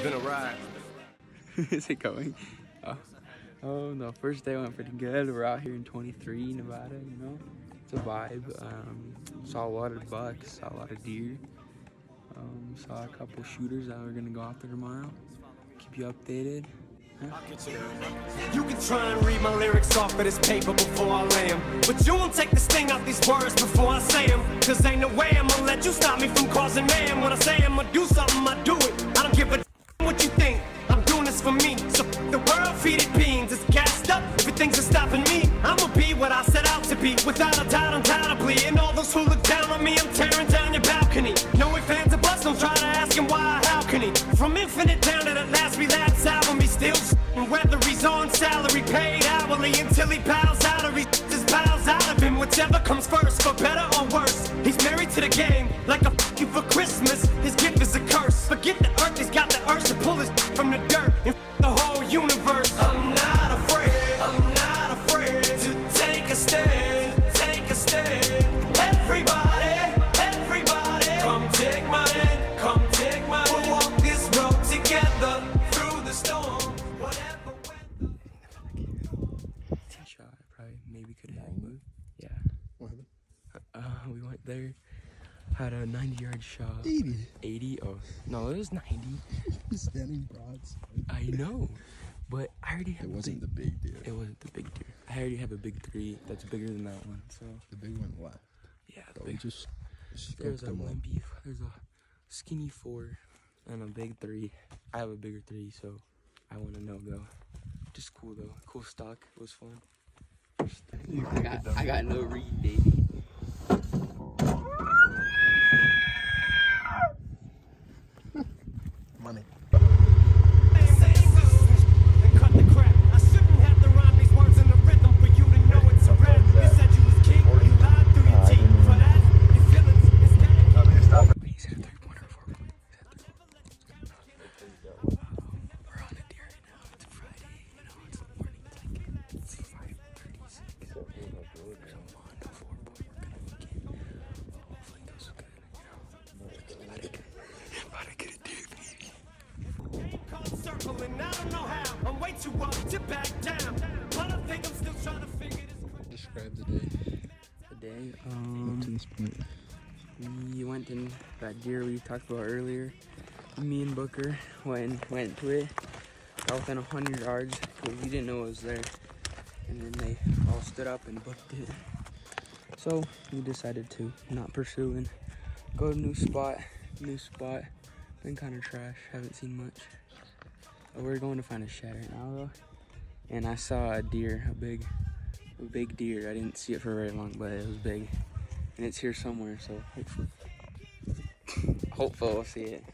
been a ride. Is it going? Oh no, first day went pretty good. We're out here in 23, Nevada, you know. It's a vibe. Saw a lot of bucks, saw a lot of deer. Saw a couple shooters that we're gonna go out there tomorrow. Keep you updated. You can try and read my lyrics off of this paper before I lay them, but you won't take the sting out these words before I say them. Cause ain't no way I'm gonna let you stop me from causing mayhem. When I say I'm gonna do something, I do it. I don't give a what you think. I'm doing this for me. So the world, feed it beans. It's gassed up. Everything's stopping me. I'ma be what I set out to be. Without a doubt, undoubtedly. And all those who look down on me, I'm tearing down your balcony. No ifs, ands, or buts. Don't try to ask him why or how can he. From infinite down to the last relapse album, he still whether he's on salary, paid hourly, until he bows out or he his bows out of him. Whichever comes first, for better or worse. He's married to the game, like a f you for Christmas. His gift is a curse. Forget the earth, he's got the urge to pull his from the dirt and the whole universe. I'm not afraid to take a stand, take a stand. Everybody, come take my hand, come take my hand. We'll walk this road together through the storm. Shot, probably maybe could have moved. Yeah. What happened? We went there, had a 90-yard shot. 80. 80? Oh, no, it was 90. Standing broads. I know, but I already have. It wasn't the big deer. It wasn't the big deer. I already have a big 3 that's bigger than that one. So the big one left. yeah, So we just there's a them all. wimpy, there's a skinny 4 and a big 3. I have a bigger 3, so I want to know though. Just cool though. Cool stock. It was fun. I got no read, baby. Money. And I don't know how. I'm way too up to back down. But I think I'm still trying to figure this. Describe the day. The day, Up to this point. we went in that deer we talked about earlier. Me and Booker went to it. Got within 100 yards because we didn't know it was there. And then they all stood up and booked it. So we decided to not pursue and go to a new spot. Been kind of trash. Haven't seen much. We're going to find a shed right now though. And I saw a deer, a big deer. I didn't see it for very long, but it was big. And it's here somewhere, so hopefully we'll see it.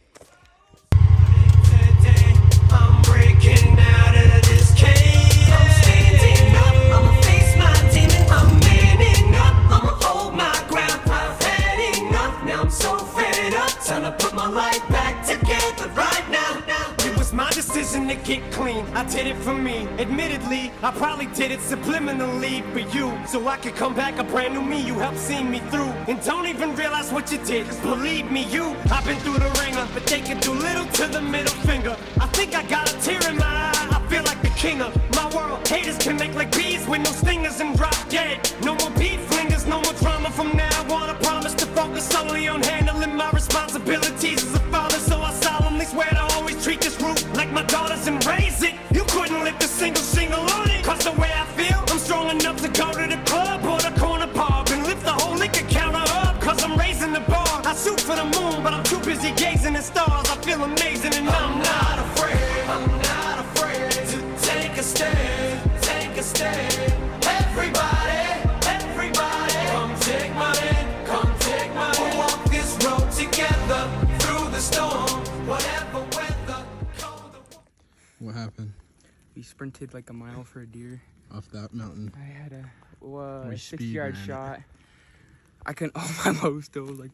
Today, I'm breaking out of this cage. I'm standing up, I'ma face my demon. I'm manning up, I'ma hold my ground. I've had enough, now I'm so fed up. Time to put my life back together right now. It was my decision to get clean. I did it for me. Admittedly, I probably did it subliminally for you, so I could come back a brand new me. You helped see me through, and don't even realize what you did. Cause believe me, I've been through the ringer, but they can do little to the middle finger. I think I got a tear in my eye. I feel like the king of my world. Haters can make like bees with no stingers and drop dead. No more beat flingers, no more drama from now on. I promise to focus solely on handling my responsibilities as a father. So I solemnly swear to always treat this root like my daughters and raise it. You couldn't lift a single shingle on it. Cause the way I feel, I'm strong enough to go to the club or the corner pub and lift the whole liquor counter up. Cause I'm raising the bar. I shoot for the moon, but I'm too busy gazing at stars. I feel amazing and I'm not afraid. I'm not afraid to take a stand, take a stand. Everybody, come take my hand, come take my hand. We'll walk this road together through the storm, whatever weather, cold. What happened? We sprinted like a mile for a deer. Off that mountain. I had a We 60-yard speed ran shot. I couldn't hold my low still. Like,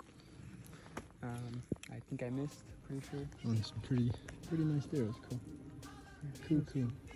I think I missed. Pretty sure. On some pretty nice deer. It was cool. Cool.